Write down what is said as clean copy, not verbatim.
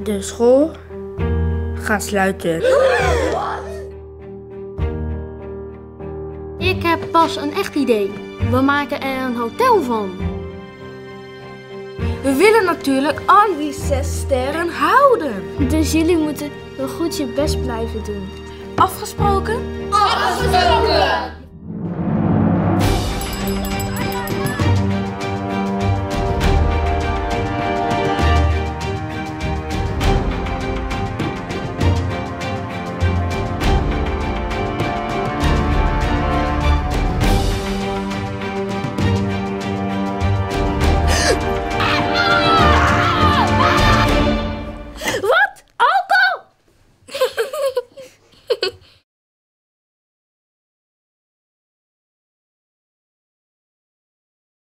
De school gaat sluiten. Ik heb pas een echt idee. We maken er een hotel van. We willen natuurlijk al die 6 sterren houden. Dus jullie moeten wel goed je best blijven doen. Afgesproken? Afgesproken!